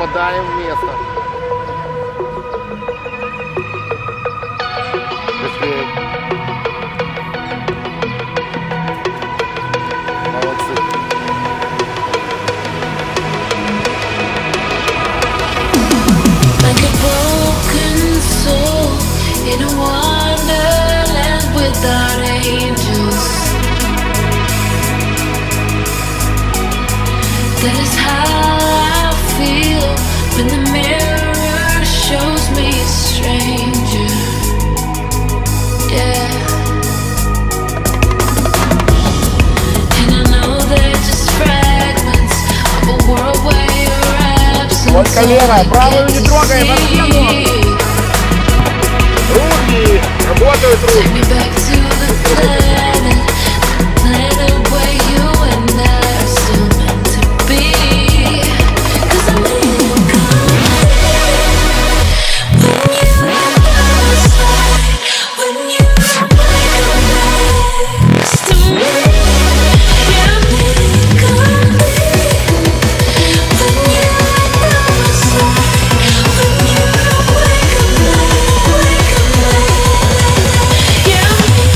попадаем в место. Быстрее. Молодцы. Like a broken soul in a wonderland without angels. That is how I feel when the mirror shows me a stranger. Yeah. And I know they're just fragments of a world where you're absent. Вот колено, правую не трогаем, а спину. Руки, работают руки. Take me back to the planet, the planet where you and I are still meant to be. 'Cause I'm in when you are aside, when you wake up next to me. Yeah, I'm in when you are aside, when you wake up late. Yeah,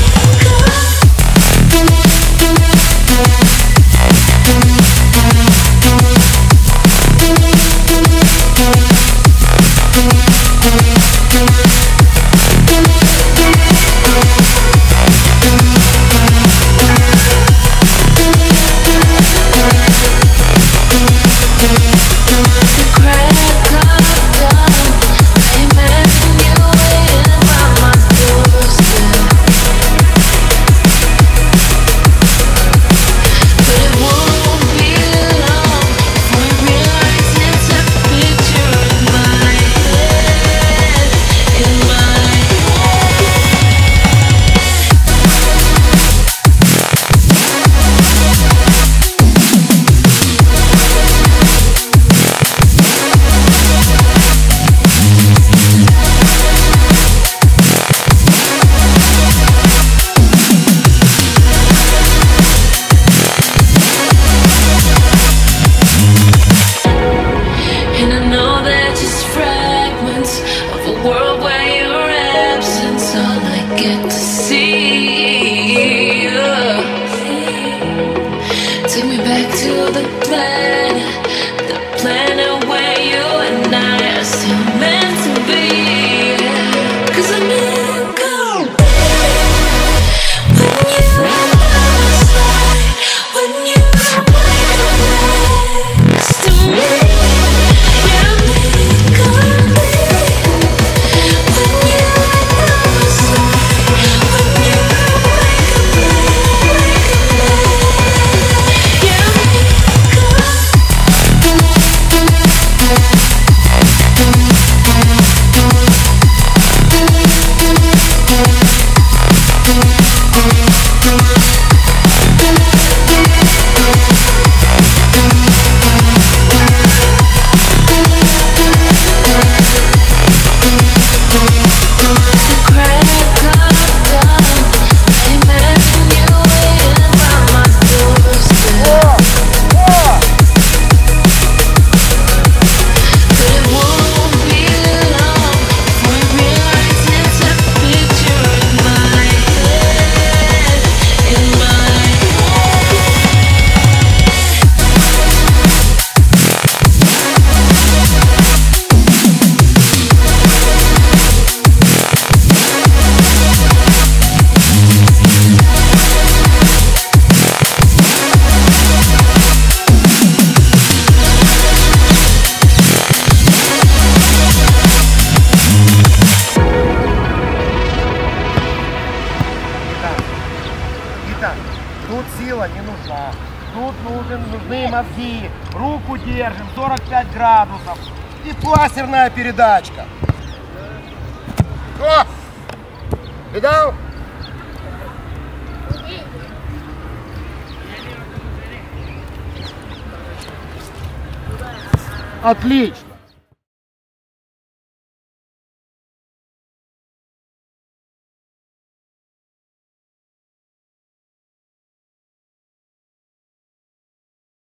Тут сила не нужна. Тут нужны мозги. Руку держим, 45 градусов. И пластерная передачка. О! Видал? Отлично.